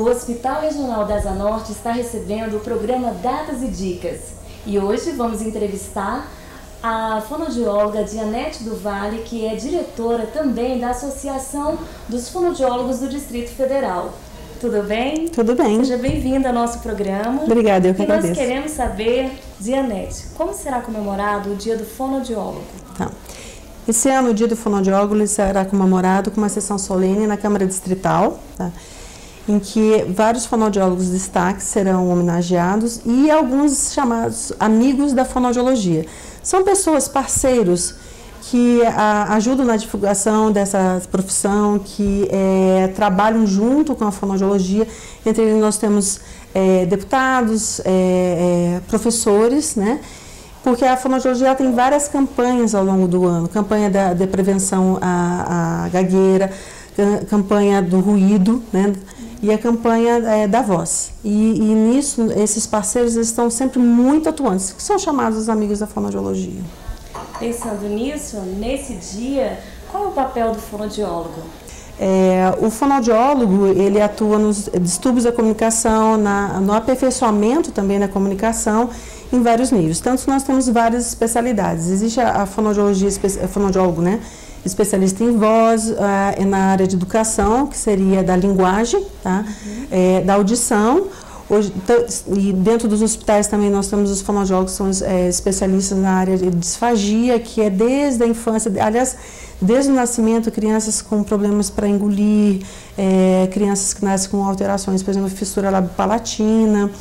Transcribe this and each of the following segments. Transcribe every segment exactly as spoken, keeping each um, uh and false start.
O Hospital Regional da Asa Norte está recebendo o programa Datas e Dicas. E hoje vamos entrevistar a fonoaudióloga Dianete do Vale, que é diretora também da Associação dos Fonoaudiólogos do Distrito Federal. Tudo bem? Tudo bem. Seja bem-vinda ao nosso programa. Obrigada, eu que agradeço. E nós queremos saber, Dianete, como será comemorado o Dia do Fonoaudiólogo? Tá. Esse ano, o Dia do Fonoaudiólogo será comemorado com uma sessão solene na Câmara Distrital, tá? Em que vários fonoaudiólogos de destaque serão homenageados e alguns chamados amigos da fonoaudiologia. São pessoas, parceiros, que a, ajudam na divulgação dessa profissão, que é, trabalham junto com a fonoaudiologia. Entre eles nós temos é, deputados, é, é, professores, né? Porque a fonoaudiologia tem várias campanhas ao longo do ano. Campanha da, de prevenção à, à gagueira, campanha do ruído, né? E a campanha é, da voz. E, e nisso, esses parceiros eles estão sempre muito atuantes, que são chamados os amigos da fonoaudiologia. Pensando nisso, nesse dia, qual é o papel do fonoaudiólogo? É, o fonoaudiólogo, ele atua nos distúrbios da comunicação, na, no aperfeiçoamento também da comunicação, em vários níveis. Tanto que nós temos várias especialidades. Existe a, a fonoaudiologia, a fonoaudiólogo, né? Especialista em voz, uh, na área de educação, que seria da linguagem, tá? Uhum. É, da audição. Hoje, e dentro dos hospitais também nós temos os fonoaudiólogos que são é, especialistas na área de disfagia, que é desde a infância, aliás, desde o nascimento, crianças com problemas para engolir, é, crianças que nascem com alterações, por exemplo, fissura labiopalatina,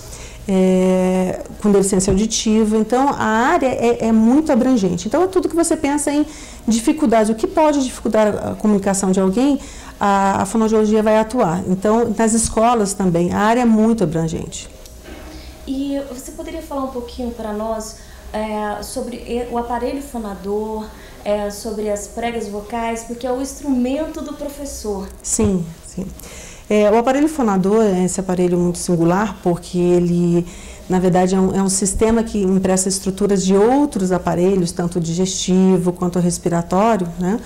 É, com deficiência auditiva. Então, a área é, é muito abrangente. Então, é tudo que você pensa em dificuldades, o que pode dificultar a comunicação de alguém, a, a fonoaudiologia vai atuar. Então, nas escolas também, a área é muito abrangente. E você poderia falar um pouquinho para nós é, sobre o aparelho fonador, é, sobre as pregas vocais, porque é o instrumento do professor. Sim, sim. É, o aparelho fonador é esse aparelho muito singular, porque ele, na verdade, é um, é um sistema que empresta estruturas de outros aparelhos, tanto digestivo quanto respiratório, né?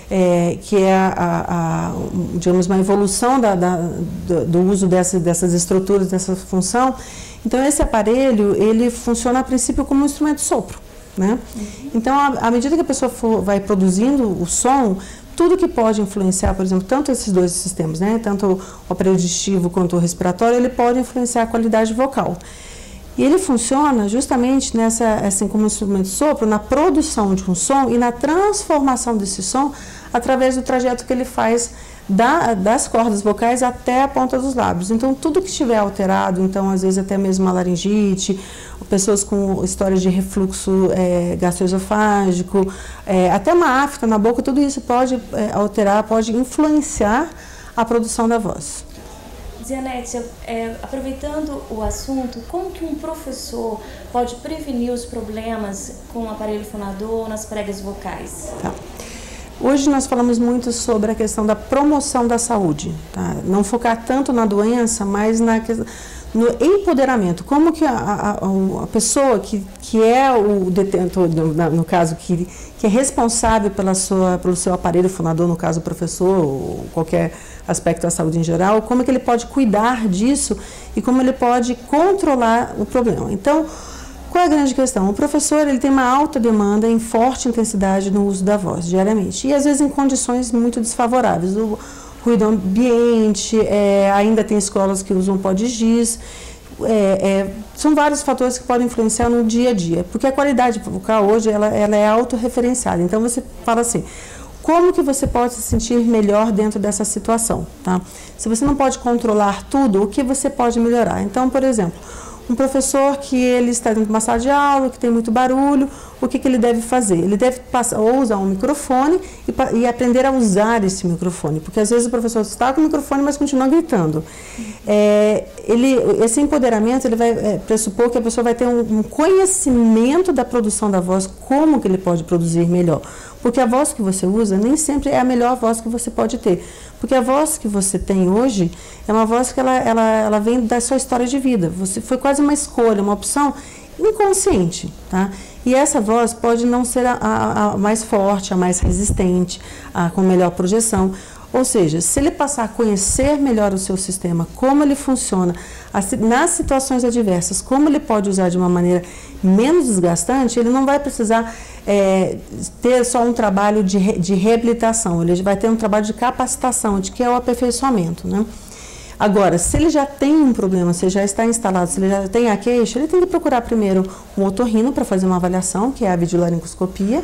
É, que é, a, a, a, digamos, uma evolução da, da, do, do uso dessa, dessas estruturas, dessa função. Então, esse aparelho, ele funciona a princípio como um instrumento de sopro, né? Uhum. Então, à medida que a pessoa for, vai produzindo o som, tudo que pode influenciar, por exemplo, tanto esses dois sistemas, né, tanto o aparelho digestivo quanto o respiratório, ele pode influenciar a qualidade vocal. E ele funciona justamente nessa, assim como instrumento de sopro, na produção de um som e na transformação desse som através do trajeto que ele faz da, das cordas vocais até a ponta dos lábios. Então, tudo que estiver alterado, então, às vezes até mesmo uma laringite, pessoas com história de refluxo é, gastroesofágico, é, até uma afta na boca, tudo isso pode é, alterar, pode influenciar a produção da voz. Dianete, é, aproveitando o assunto, como que um professor pode prevenir os problemas com o aparelho fonador nas pregas vocais? Tá. Hoje nós falamos muito sobre a questão da promoção da saúde, tá? Não focar tanto na doença, mas na questão, no empoderamento. Como que a, a, a pessoa que, que é o detentor, no, no caso, que, que é responsável pela sua, pelo seu aparelho fonador, no caso o professor, ou qualquer aspecto da saúde em geral, como que ele pode cuidar disso e como ele pode controlar o problema. Então, qual é a grande questão? O professor ele tem uma alta demanda em forte intensidade no uso da voz, diariamente, e às vezes em condições muito desfavoráveis. O ruído ambiente, é, ainda tem escolas que usam pó de giz, é, é, são vários fatores que podem influenciar no dia a dia, porque a qualidade vocal hoje ela, ela é autorreferenciada. Então você fala assim, como que você pode se sentir melhor dentro dessa situação, tá? Se você não pode controlar tudo, o que você pode melhorar? Então, por exemplo, um professor que ele está dentro de uma sala de aula, que tem muito barulho, o que, que ele deve fazer? Ele deve passar, ou usar um microfone e, e aprender a usar esse microfone, porque às vezes o professor está com o microfone, mas continua gritando. É, ele, esse empoderamento ele vai é, pressupor que a pessoa vai ter um, um conhecimento da produção da voz, como que ele pode produzir melhor. Porque a voz que você usa nem sempre é a melhor voz que você pode ter. Porque a voz que você tem hoje é uma voz que ela, ela, ela vem da sua história de vida. Você, foi quase uma escolha, uma opção inconsciente, tá? E essa voz pode não ser a, a, a mais forte, a mais resistente, a, com melhor projeção. Ou seja, se ele passar a conhecer melhor o seu sistema, como ele funciona, nas situações adversas, como ele pode usar de uma maneira menos desgastante, ele não vai precisar é, ter só um trabalho de, re, de reabilitação, ele vai ter um trabalho de capacitação, de que é o aperfeiçoamento, né? Agora, se ele já tem um problema, se ele já está instalado, se ele já tem a queixa, ele tem que procurar primeiro um otorrino para fazer uma avaliação, que é a videolaringoscopia,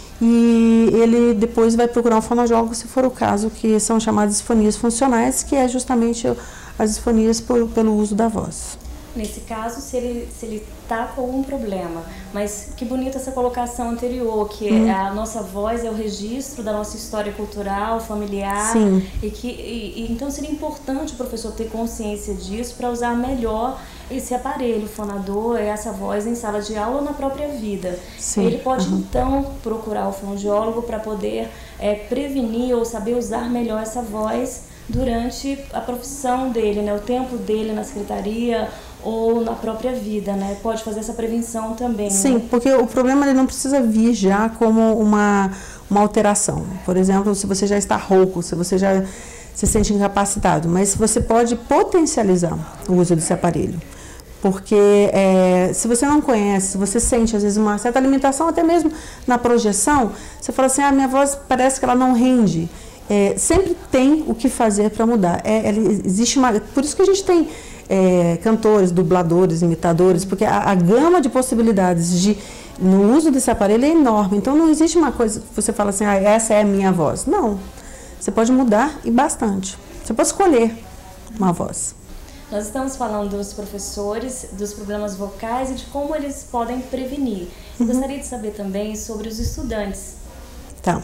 e ele depois vai procurar um fonoaudiólogo, se for o caso, que são chamadas disfonias funcionais, que é justamente as disfonias por, pelo uso da voz. Nesse caso, se ele se ele está com algum problema, mas que bonita essa colocação anterior, que hum. a nossa voz é o registro da nossa história cultural, familiar. Sim. E que e, e, então seria importante o professor ter consciência disso para usar melhor esse aparelho fonador, essa voz em sala de aula ou na própria vida. Sim. Ele pode uhum. então procurar o fonoaudiólogo para poder é, prevenir ou saber usar melhor essa voz durante a profissão dele, né, o tempo dele na secretaria ou na própria vida, né? Pode fazer essa prevenção também. Sim, né? Porque o problema ele não precisa vir já como uma, uma alteração. Por exemplo, se você já está rouco, se você já se sente incapacitado, mas você pode potencializar o uso desse aparelho. Porque é, se você não conhece, se você sente às vezes uma certa limitação, até mesmo na projeção, você fala assim, ah, minha voz parece que ela não rende. É, sempre tem o que fazer para mudar. É, é, existe uma, por isso que a gente tem é, cantores, dubladores, imitadores, porque a, a gama de possibilidades de, no uso desse aparelho é enorme. Então não existe uma coisa que você fala assim, ah, essa é a minha voz. Não. Você pode mudar e bastante. Você pode escolher uma voz. Nós estamos falando dos professores, dos problemas vocais e de como eles podem prevenir. Eu uhum. gostaria de saber também sobre os estudantes. Tá.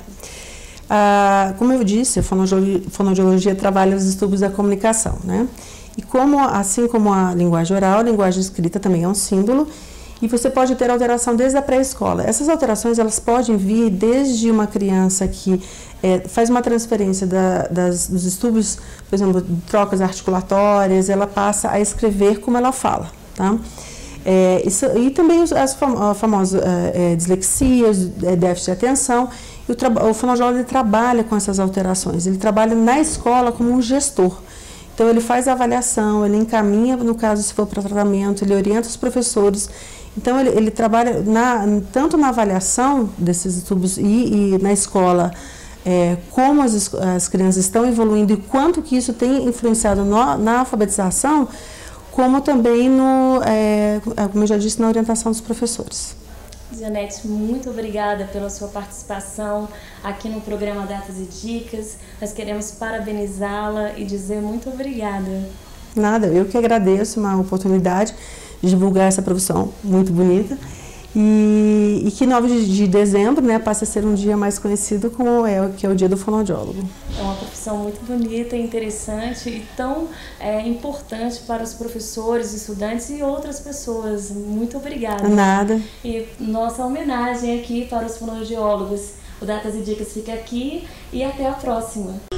Ah, como eu disse, a fonoaudiologia, fonoaudiologia trabalha os distúrbios da comunicação, né? E como, assim como a linguagem oral, a linguagem escrita também é um símbolo, e você pode ter alteração desde a pré-escola. Essas alterações, elas podem vir desde uma criança que é, faz uma transferência da, das, dos distúrbios, por exemplo, trocas articulatórias, ela passa a escrever como ela fala, tá? É, isso, e também as fam famosas é, dislexias, é, déficit de atenção. E o, o fonoaudiólogo ele trabalha com essas alterações, ele trabalha na escola como um gestor. Então ele faz a avaliação, ele encaminha, no caso se for para tratamento, ele orienta os professores. Então ele, ele trabalha na, tanto na avaliação desses distúrbios e, e na escola, é, como as, as crianças estão evoluindo e quanto que isso tem influenciado no, na alfabetização, como também, no, é, como eu já disse, na orientação dos professores. Janete, muito obrigada pela sua participação aqui no programa Datas e Dicas. Nós queremos parabenizá-la e dizer muito obrigada. Nada, eu que agradeço uma oportunidade de divulgar essa profissão muito bonita. E, e que nove de dezembro, né, passa a ser um dia mais conhecido como é, que é o dia do fonoaudiólogo. É uma profissão muito bonita, interessante e tão é, importante para os professores, estudantes e outras pessoas. Muito obrigada. Nada. E nossa homenagem aqui para os fonoaudiólogos. O Datas e Dicas fica aqui e até a próxima.